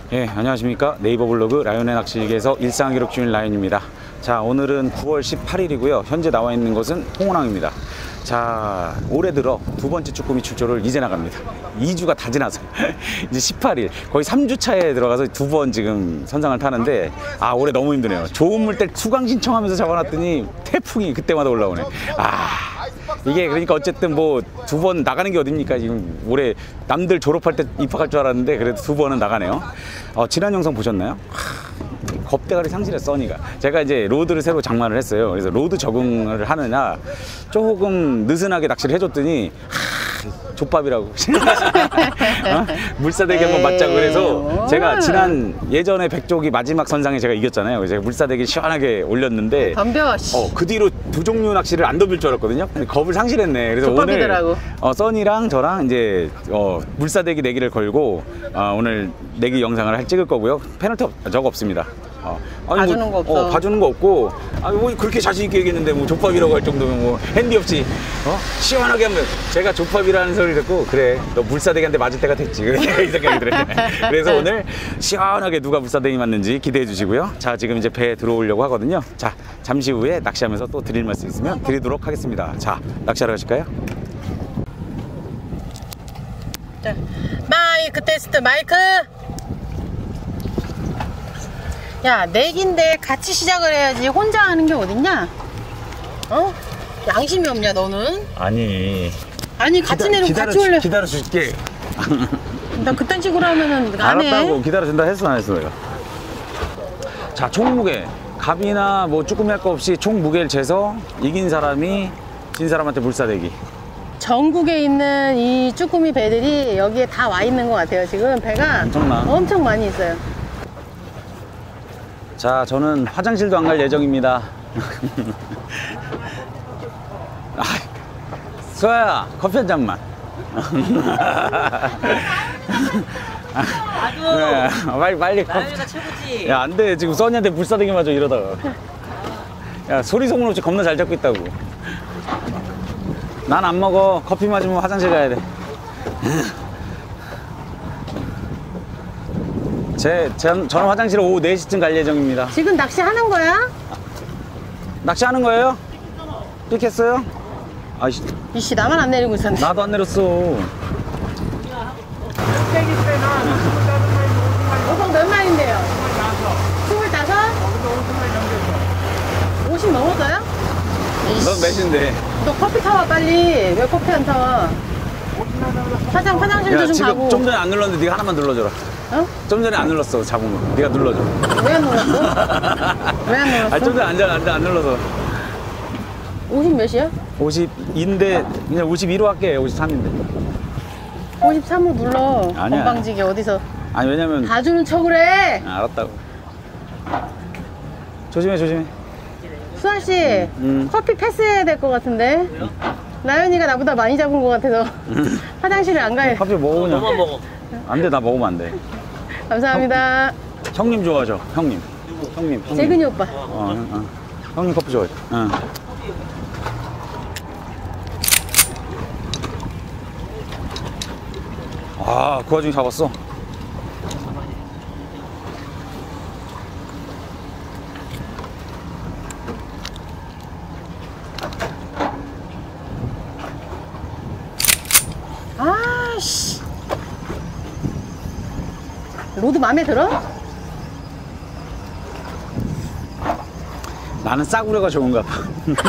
예, 안녕하십니까. 네이버 블로그 라이온의 낚시기에서 일상 기록 중인 라이온입니다. 자, 오늘은 9월 18일이고요. 현재 나와 있는 것은 홍원항입니다. 자, 올해 들어 두 번째 쭈꾸미 출조를 이제 나갑니다. 2주가 다 지나서 이제 18일, 거의 3주 차에 들어가서 두 번 지금 선상을 타는데, 아, 올해 너무 힘드네요. 좋은 물때 수강 신청하면서 잡아놨더니 태풍이 그때마다 올라오네. 이게 그러니까 어쨌든 뭐 두 번 나가는 게 어딥니까? 지금 올해 남들 졸업할 때 입학할 줄 알았는데 그래도 두 번은 나가네요. 지난 영상 보셨나요? 겁대가리 상실했어, 써니가. 제가 이제 로드를 새로 장만을 했어요. 그래서 로드 적응을 하느냐 조금 느슨하게 낚시를 해줬더니 족밥이라고. 물사대기 한번 맞자고. 그래서 제가 지난 예전에 백조기 마지막 선상에 제가 이겼잖아요. 제가 물사대기 시원하게 올렸는데 덤벼. 그 뒤로 두 종류 낚시를 안 덤빌 줄 알았거든요. 근데 겁을 상실했네. 그래서 족밥이더라고. 오늘 써니랑 저랑 이제 물사대기 내기를 걸고 오늘 내기 영상을 찍을 거고요. 페널티 저거 없습니다. 봐주는 거 없어. 봐주는 거 없고, 뭐 그렇게 자신 있게 얘기했는데 뭐 족밥이라고 할 정도면 뭐 핸디 없이 시원하게 하면, 제가 족밥이라는 소리를 듣고 그래 너 물사대기한테 맞을 때가 됐지 이 생각이 들어요. 그래서 오늘 시원하게 누가 물사대기 맞는지 기대해 주시고요. 자, 지금 이제 배에 들어오려고 하거든요. 자, 잠시 후에 낚시하면서 또 드릴 말씀 있으면 드리도록 하겠습니다. 자, 낚시하러 가실까요? 자, 마이크 테스트 마이크. 야, 내기인데 같이 시작을 해야지 혼자 하는 게 어딨냐? 양심이 없냐 너는? 아니 같이 내리고 같이 올려. 기다려줄게. 나 그딴 식으로 하면은 안 해. 알았다고. 기다려준다 했어 안 했어 내가. 자, 총 무게, 갑이나 뭐 쭈꾸미 할 거 없이 총 무게를 재서 이긴 사람이 진 사람한테 물사대기. 전국에 있는 이 쭈꾸미 배들이 여기에 다 와 있는 것 같아요. 지금 배가 엄청 많이 있어요. 자, 저는 화장실도 안 갈 예정입니다. 수아야, 커피 한 잔만. 나도 빨리 커피. 나연이가 최고지. 야, 안 돼. 지금 써니한테 불사대기 맞아 이러다가. 야, 소리 소문 없이 겁나 잘 잡고 있다고. 난 안 먹어. 커피 맞으면 화장실 가야 돼. 저는 화장실 오후 4시쯤 갈 예정입니다. 지금 낚시하는 거야? 낚시하는 거예요? 삑했어요? 아이씨, 이씨, 나만 안 내리고 있었네. 나도 안 내렸어. 오성 몇 마리인데요? 25? 50 넘었어요? 넌 몇인데? 너 커피 타와 빨리. 왜 커피 안 타와? 화장실도 야, 좀 지금 가고. 좀 전에 안 눌렀는데 네가 하나만 눌러줘라. 좀 전에 안 눌렀어. 잡으면 네가 눌러줘. 왜 안 눌렀어? 왜 안 눌렀어? 좀 전에 안 눌러서. 50 몇이야? 50인데 그냥 52로 할게. 53인데. 53호 눌러. 아니야. 건방지게 어디서. 아니, 왜냐면 봐주는 척을 해. 알았다고. 조심해. 수아씨, 커피 패스해야 될 것 같은데? 라연이가 나보다 많이 잡은 것 같아서 화장실을 안 가요. 커피 먹어 그냥. 너만 먹어. 안 돼, 나 먹으면 안 돼. 감사합니다. 형님 좋아하죠? 형님. 재근이 오빠. 형님 커피 좋아해. 응. 그 와중에 잡았어. 아씨. 로드 마음에 들어? 나는 싸구려가 좋은가 봐.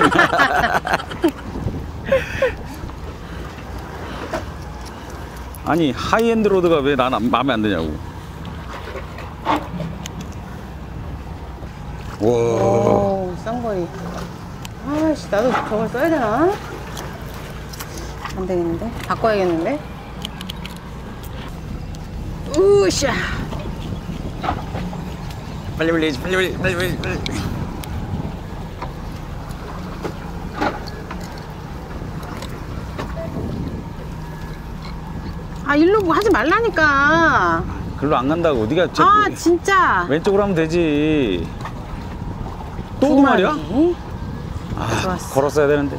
아니, 하이엔드 로드가 왜 나는 마음에 안 드냐고. 와. 오, 쌍거리. 아씨, 나도 저걸 써야 되나? 안 되겠는데? 바꿔야겠는데? 우샤. 빨리. 일로 뭐 하지 말라니까. 글로 안 간다고. 네가 진짜. 왼쪽으로 하면 되지. 또 두 마리야? 좋았어. 걸었어야 되는데.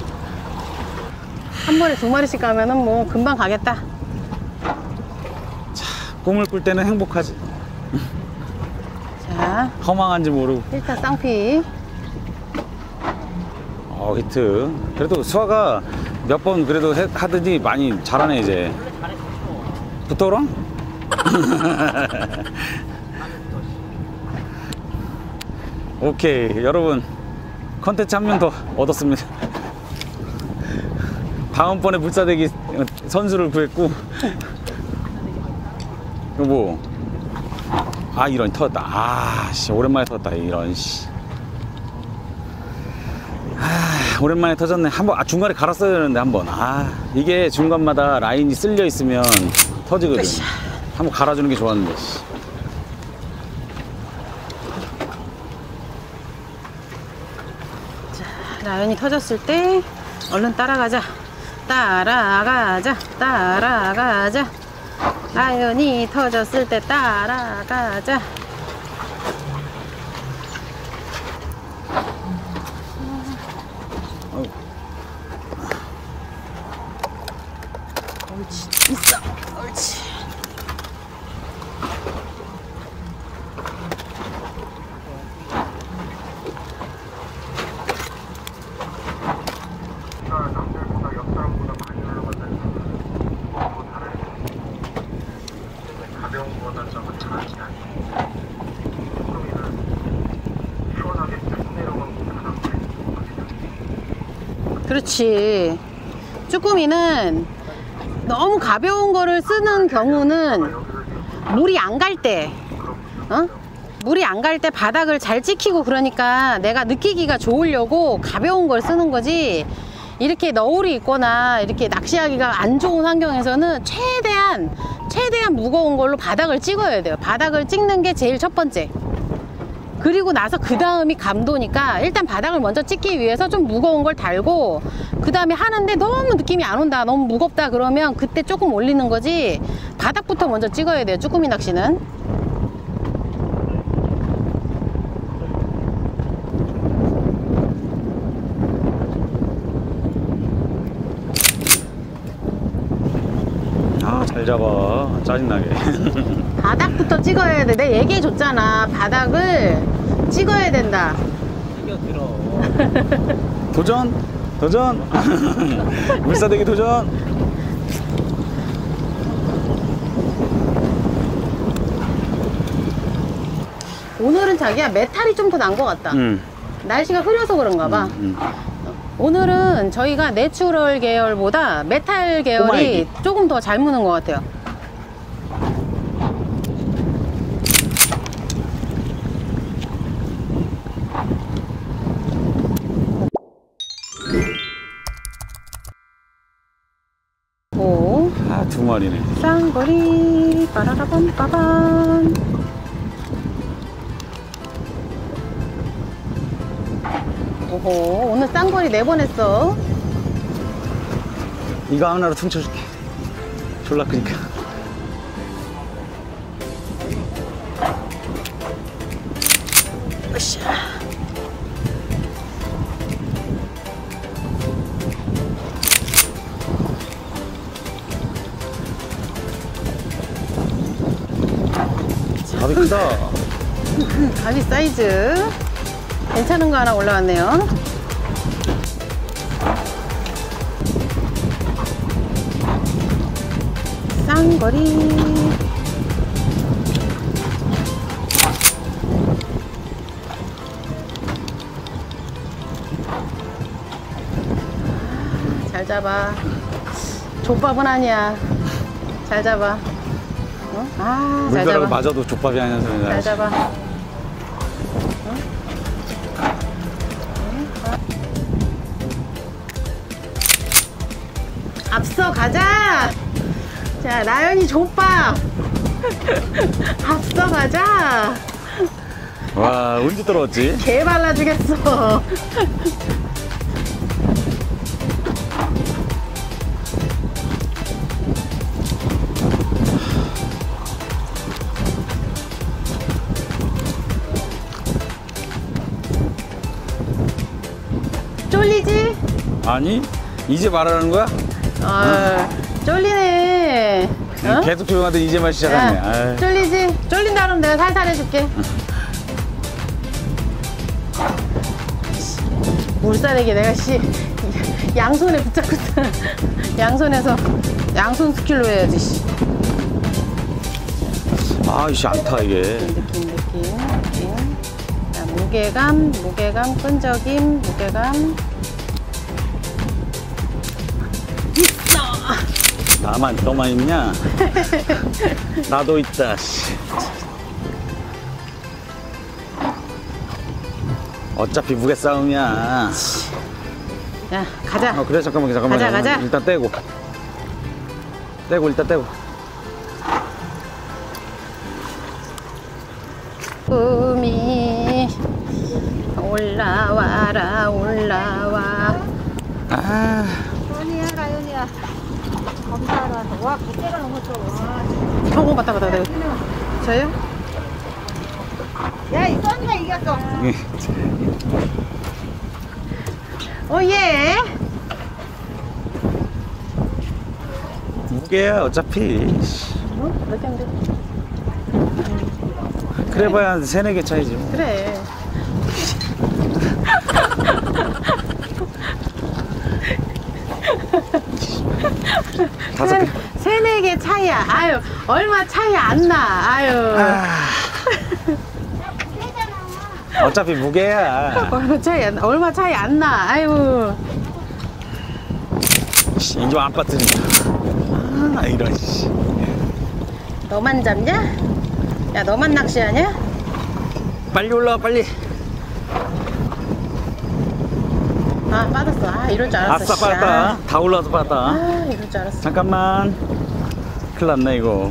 한 번에 두 마리씩 가면은 뭐 금방 가겠다. 꿈을 꿀 때는 행복하지. 자, 허망한지 모르고. 1타 쌍피. 히트. 그래도 수아가 몇 번 그래도 하더니 많이 잘하네 이제. 붙어라? 오케이, 여러분 컨텐츠 한 명 더 얻었습니다. 다음번에 물사대기 선수를 구했고. 이거 뭐? 아, 이런 터졌다. 아, 씨, 오랜만에 터졌다. 이런 씨. 아, 오랜만에 터졌네. 한번 중간에 갈았어야 되는데 한번. 아, 이게 중간마다 라인이 쓸려 있으면 터지거든. 한번 갈아주는 게 좋았는데. 씨. 라연이 터졌을 때 얼른 따라가자. 따라가자. 따라가자. 라연이 터졌을 때 따라가자. 옳지. 있어. 옳지. 남들보다 옆 사람보다 많이 올라간다는 건 다른 가벼운 거보다 좀 잘하지 않아. 그러면은 시원하게 쭉 내려가고 가장 그렇지. 쭈꾸미는 너무 가벼운 거를 쓰는 경우는 물이 안 갈 때, 물이 안 갈 때 바닥을 잘 찍히고 그러니까 내가 느끼기가 좋으려고 가벼운 걸 쓰는 거지. 이렇게 너울이 있거나 이렇게 낚시하기가 안 좋은 환경에서는 최대한 무거운 걸로 바닥을 찍어야 돼요. 바닥을 찍는 게 제일 첫 번째. 그리고 나서 그 다음이 감도니까 일단 바닥을 먼저 찍기 위해서 좀 무거운 걸 달고 그 다음에 하는데 너무 느낌이 안 온다, 너무 무겁다 그러면 그때 조금 올리는 거지. 바닥부터 먼저 찍어야 돼요, 쭈꾸미 낚시는. 아, 잘 잡아. 짜증나게. 바닥부터 찍어야 돼. 내가 얘기해 줬잖아. 바닥을 찍어야 된다. 도전! 도전! 물사대기 도전! 오늘은 자기야 메탈이 좀 더 난 것 같다. 날씨가 흐려서 그런가 봐. 오늘은 저희가 내추럴 계열보다 메탈 계열이 꼬마애기. 조금 더 잘 무는 것 같아요. 오, 아, 두 마리네. 쌍거리 빠라라밤 빠밤. 오호, 오늘 쌍거리 4번 했어. 이거 하나로 퉁쳐줄게. 졸라 크니까. 으쌰. 밥이 크다. 가비 사이즈 괜찮은 거 하나 올라왔네요. 쌍거리. 잘 잡아. 족밥은 아니야. 잘 잡아. 어? 아, 잘 물벼락을 잡아. 맞아도 족밥이 아니야. 잘 잡아. 앞서 가자. 자, 나연이 족밥. 앞서 가자. 와, 언제 떨어졌지? 개 발라주겠어. 쫄리지? 아니, 이제 말하는 거야? 쫄리네. 어? 계속 조용하던 이제만 시작하네. 야, 아유. 쫄리지? 쫄린다 그러면 내가 살살 해줄게. 물사내기 내가 양손에 붙잡고 있잖아. 양손에서 양손 스킬로 해야지. 씨. 아이씨 안타 이게. 느낌. 자, 무게감, 끈적임, 무게감. 너만 있냐? 나도 있다. 씨. 어차피 무게 싸움이야. 야, 가자. 그래 잠깐만. 가자. 일단 떼고 일단 떼고. 꿈이 올라와라 올라와. 아. 라연이야. 검사하러 와서. 와, 그때가 너무 좋아. 봤다. 저요? 야, 이 썬가 이겼어. 예. 무게야 어차피. 몇 개인데? 그래 봐야 3-4개 차이지 뭐. 그래. 다섯 개. 3-4개 차이야. 아유, 얼마 차이 안 나. 아유. 어차피 무게야. 얼마 차이 안 나. 아유. 인조 안 빠뜨린다. 이런 씨. 너만 잡냐? 야, 너만 낚시하냐? 빨리 올라와 빨리. 아, 빠졌어. 아, 이럴 줄 알았어. 아싸 빠졌다. 다 올라와서 빠졌다. 아, 이럴 줄 알았어. 잠깐만. 큰일 났네 이거.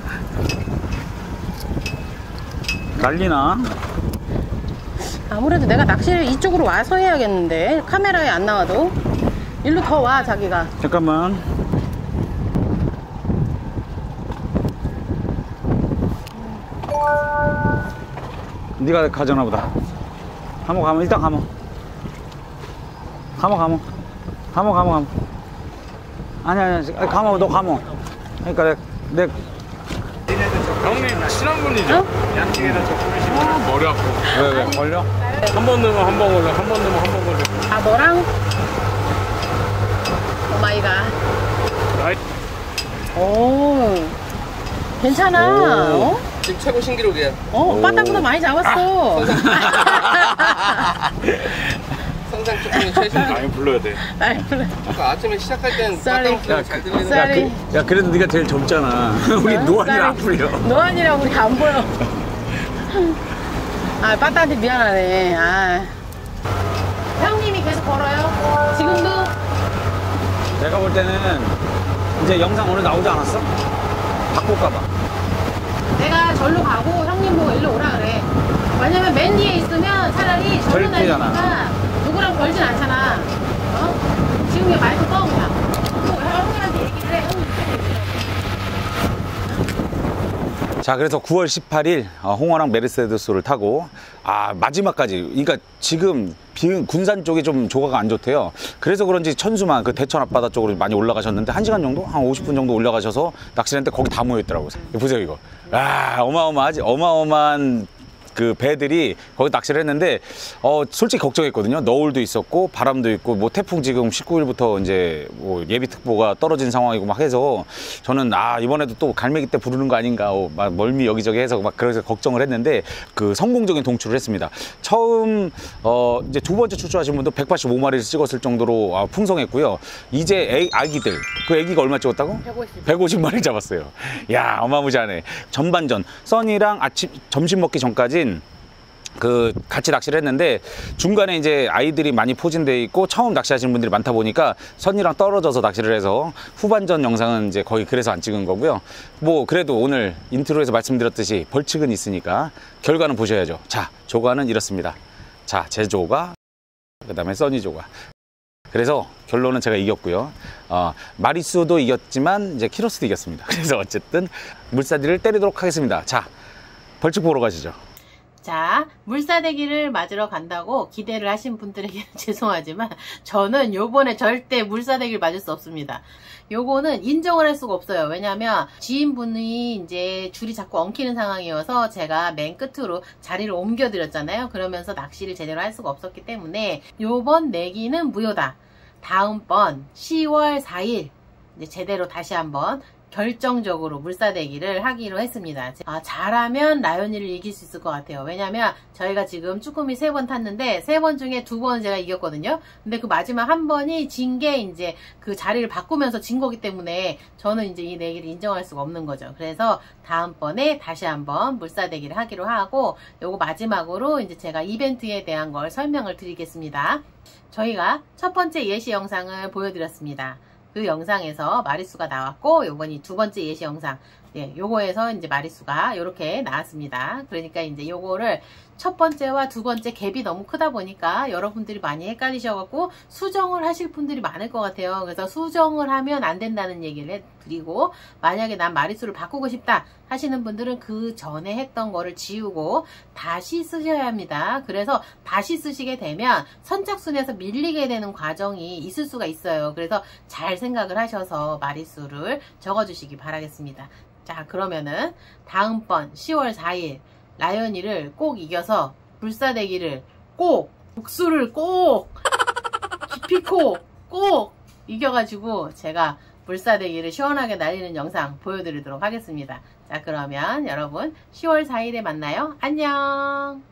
난리나? 아무래도 내가 낚시를 이쪽으로 와서 해야겠는데. 카메라에 안 나와도. 일로 더 와, 자기가. 잠깐만. 네가 가져나 보다. 감어. 일단 감어. 감어. 아니야. 감어. 너 감어. 그러니까 내 형님 친한 분이죠? 머리 아프고. 왜 걸려? 한 번 넣으면 한 번 걸려. 한 번 넣으면 한 번 걸려. 아, 너랑? 오마이갓. 아이. 오. 괜찮아. 오. 어? 지금 최고 신기록이야. 바닥보다 많이 잡았어. 성장 조건이 최신. 많이 불러야 돼. 아이, 그래. 아까 아침에 시작할 땐 Sorry. 바닥 잘 들리는 Sorry. 야 그래도 네가 제일 젊잖아. 우리 노안이라 안 풀려. 노안이랑 우리 안 보여. 아, 빠따한테 미안하네. 아. 형님이 계속 걸어요? 지금도? 내가 볼 때는 이제 영상 오늘 나오지 않았어? 바꿀까봐. 내가 절로 가고 형님 보고 일로 오라 그래. 왜냐면 맨 뒤에 있으면 차라리 절로 절대잖아. 다니니까 누구랑 걸진 않잖아. 어? 지금 그냥 마이크 꺼 그냥. 형님한테 얘기를 해. 형님 자, 그래서 9월 18일 홍어랑 메르세데스를 타고 마지막까지, 그러니까 지금 군산 쪽이 좀 조과가 안 좋대요. 그래서 그런지 천수만 그 대천 앞바다 쪽으로 많이 올라가셨는데 1시간 정도? 한 50분 정도 올라가셔서 낚시를 했는데 거기 다 모여있더라고요. 보세요 이거. 어마어마하지. 어마어마한 그 배들이 거기 낚시를 했는데 솔직히 걱정했거든요. 너울도 있었고 바람도 있고 뭐 태풍 지금 19일부터 이제 뭐 예비특보가 떨어진 상황이고 막 해서 저는 이번에도 또 갈매기 때 부르는 거 아닌가 막 멀미 여기저기 해서 막 그래서 걱정을 했는데 그 성공적인 동출을 했습니다. 처음 이제 두 번째 출조하신 분도 185마리를 찍었을 정도로 풍성했고요. 이제 아기들 그 아기가 얼마 찍었다고? 150마리 잡았어요. 야, 어마무지하네. 전반전 써니랑 점심 먹기 전까지 그 같이 낚시를 했는데 중간에 이제 아이들이 많이 포진돼 있고 처음 낚시하시는 분들이 많다 보니까 선이랑 떨어져서 낚시를 해서 후반전 영상은 이제 거의 그래서 안 찍은 거고요. 뭐 그래도 오늘 인트로에서 말씀드렸듯이 벌칙은 있으니까 결과는 보셔야죠. 자, 조과는 이렇습니다. 자, 제 조과, 그 다음에 써니 조과. 그래서 결론은 제가 이겼고요. 마리수도 이겼지만 이제 키로수도 이겼습니다. 그래서 어쨌든 물사디를 때리도록 하겠습니다. 자, 벌칙 보러 가시죠. 자, 물사대기를 맞으러 간다고 기대를 하신 분들에게는 죄송하지만 저는 요번에 절대 물사대기를 맞을 수 없습니다. 요거는 인정을 할 수가 없어요. 왜냐면 지인분이 이제 줄이 자꾸 엉키는 상황이어서 제가 맨 끝으로 자리를 옮겨드렸잖아요. 그러면서 낚시를 제대로 할 수가 없었기 때문에 요번 내기는 무효다. 다음번 10월 4일 이제 제대로 다시 한번 결정적으로 물사대기를 하기로 했습니다. 잘하면 라연이를 이길 수 있을 것 같아요. 왜냐면 저희가 지금 쭈꾸미 3번 탔는데 3번 중에 2번은 제가 이겼거든요. 근데 그 마지막 한 번이 진 게 이제 그 자리를 바꾸면서 진 거기 때문에 저는 이제 이 내기를 인정할 수가 없는 거죠. 그래서 다음번에 다시 한번 물사대기를 하기로 하고 요거 마지막으로 이제 제가 이벤트에 대한 걸 설명을 드리겠습니다. 저희가 첫 번째 예시 영상을 보여드렸습니다. 그 영상에서 마리수가 나왔고 요번이 두 번째 예시 영상 요거에서 이제 마리수가 요렇게 나왔습니다. 그러니까 이제 요거를 첫 번째와 두 번째 갭이 너무 크다 보니까 여러분들이 많이 헷갈리셔갖고 수정을 하실 분들이 많을 것 같아요. 그래서 수정을 하면 안 된다는 얘기를 드리고, 만약에 난 마리수를 바꾸고 싶다 하시는 분들은 그 전에 했던 거를 지우고 다시 쓰셔야 합니다. 그래서 다시 쓰시게 되면 선착순에서 밀리게 되는 과정이 있을 수가 있어요. 그래서 잘 생각을 하셔서 마리수를 적어주시기 바라겠습니다. 자, 그러면은 다음번 10월 4일 라연이를 꼭 이겨서 물사대기를 꼭, 복수를 꼭, 기피코 꼭 이겨가지고 제가 물사대기를 시원하게 날리는 영상 보여드리도록 하겠습니다. 자, 그러면 여러분 10월 4일에 만나요. 안녕.